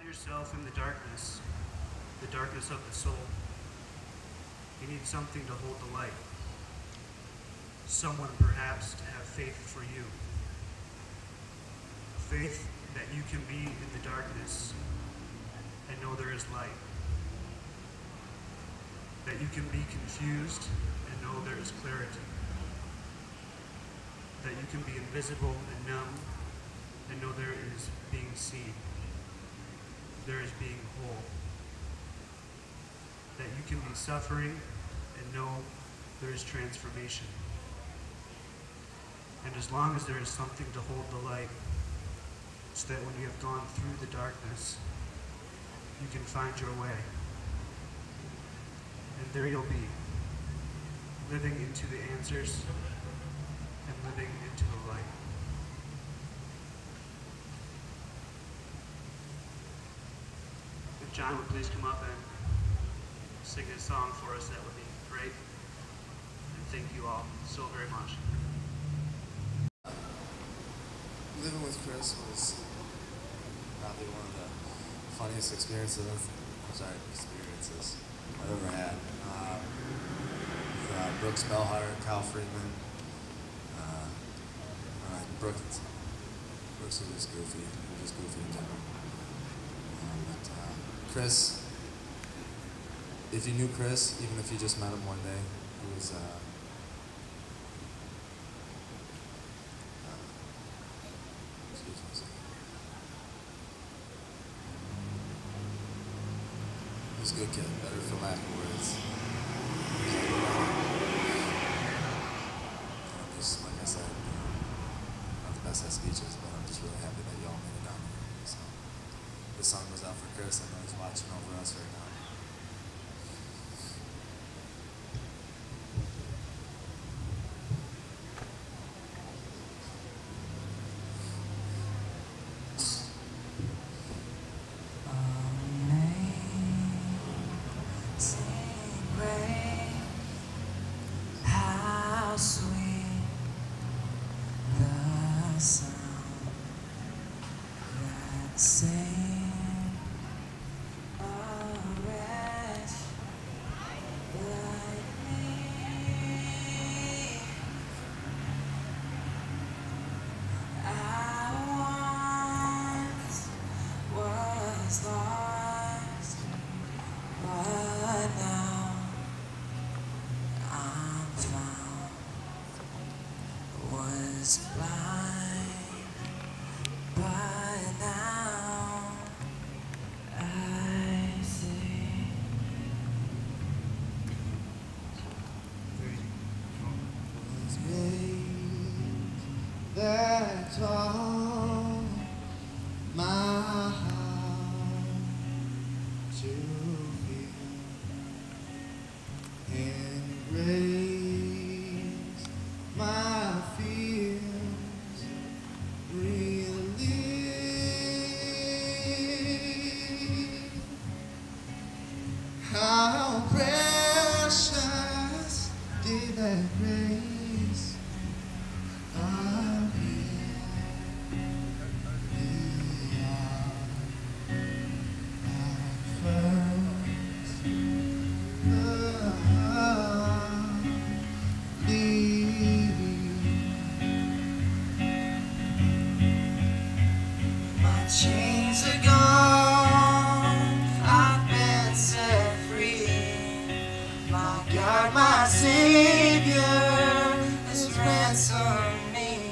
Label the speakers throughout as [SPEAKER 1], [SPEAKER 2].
[SPEAKER 1] yourself in the darkness of the soul. You need something to hold the light. Someone perhaps to have faith for you. Faith that you can be in the darkness and know there is light. That you can be confused and know there is clarity. That you can be invisible and numb and know there is being seen. There is being whole. That you can be suffering and know there is transformation. And as long as there is something to hold the light, so that when you have gone through the darkness, you can find your way. And there you'll be, living into the answers and living into the light. If John would please come up and sing his song for us, that would be great. And thank you all so very much.
[SPEAKER 2] Living with Chris was probably one of the funniest experiences I've ever had. With Brooks Bellhart, Kyle Friedman, Brooks was just goofy. He was just goofy in general. But Chris, if you knew Chris, even if you just met him one day, he was he's a good kid, better for lack of words. Just like I said, not the best at speeches, but I'm just really happy that y'all made it down here. So this song goes out for Chris. I know he's watching over us right now.
[SPEAKER 3] That's all my heart to feel and raise my fears really. How precious did that grace chains are gone, I've been set free. My God, my Savior has ransomed me.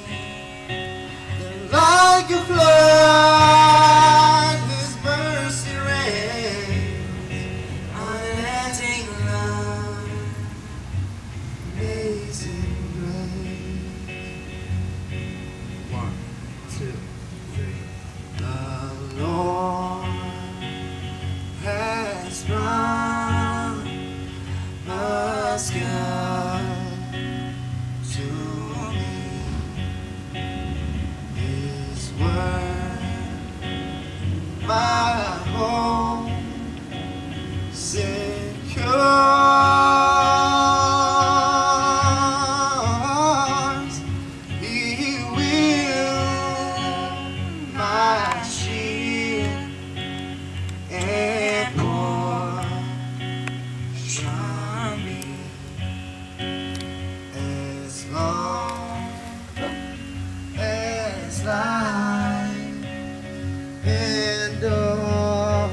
[SPEAKER 3] Like a flood, His mercy reigns, unending love, amazing grace.
[SPEAKER 1] 1, 2, 3.
[SPEAKER 3] The Lord has promised God to me. His word, my home, secures. He will life endures.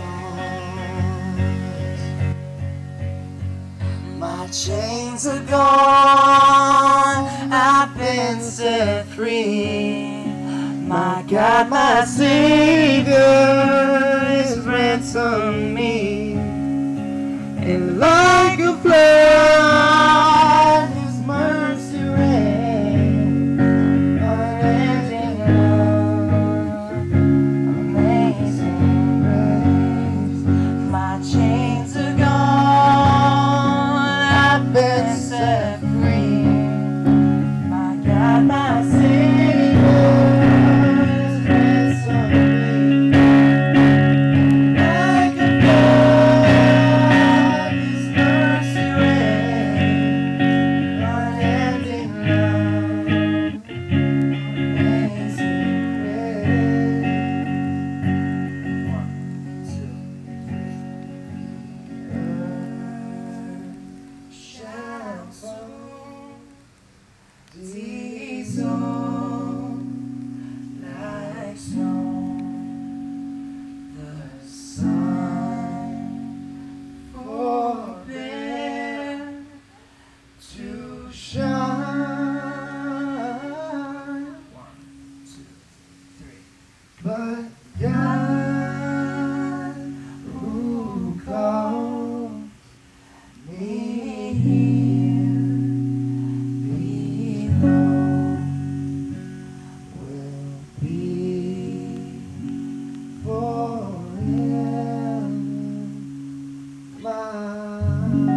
[SPEAKER 3] My chains are gone, I've been set free. My God, my Savior has ransomed me. And like a flood, His mercy rains, unending love, amazing grace. My chains are gone, I've been set free. My God, my Savior has ransomed me. Like a flood, His mercy rains, unending love, amazing grace. 1, 2, 3. Shine soon, dissolve like snow. The sun forbear to shine. 1, 2, 3. But God, who calls me here below, will be forever mine.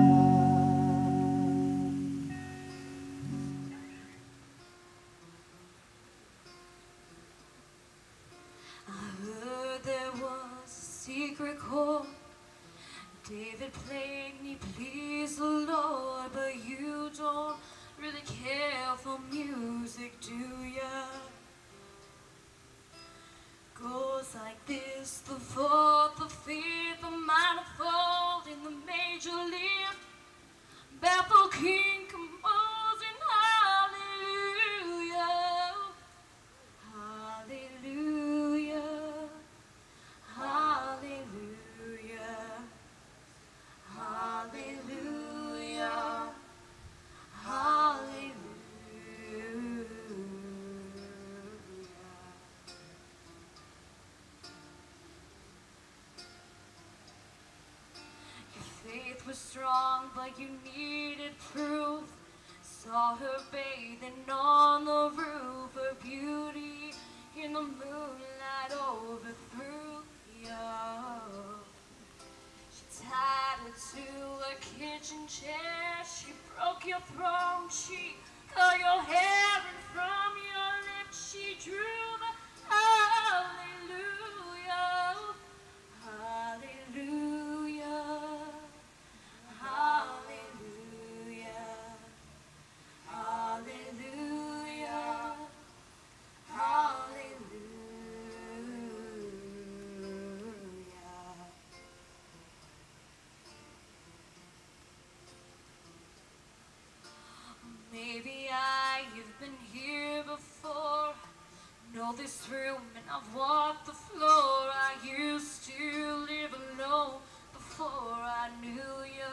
[SPEAKER 4] I heard there was a secret chord David played me, please the Lord, but you don't really care for music, do ya? Goes like this: the fourth, the fifth, the minor fall in the major lift, baffled king composing hallelujah, hallelujah, hallelujah, hallelujah, hallelujah. Your faith was strong, but you needed proof. Saw her bathing on the roof, her beauty in the moonlight overthrew you. She tied her to a kitchen chair, she broke your throne, she cut your hair, and from your lips she drew the hallelujah, hallelujah, hallelujah, hallelujah, hallelujah. Maybe you've been here before, know this room and I've walked the floor. I used to live alone before I knew you,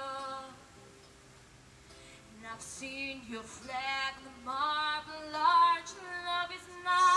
[SPEAKER 4] and I've seen your flag, the marble arch. Love is not